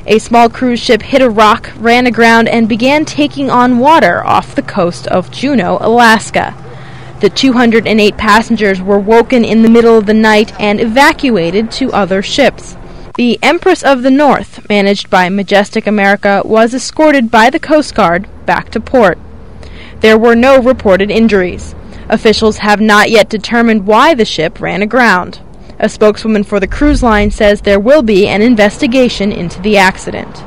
A small cruise ship hit a rock, ran aground, and began taking on water off the coast of Juneau, Alaska. The 208 passengers were woken in the middle of the night and evacuated to other ships. The Empress of the North, managed by Majestic America, was escorted by the Coast Guard back to port. There were no reported injuries. Officials have not yet determined why the ship ran aground. A spokeswoman for the cruise line says there will be an investigation into the accident.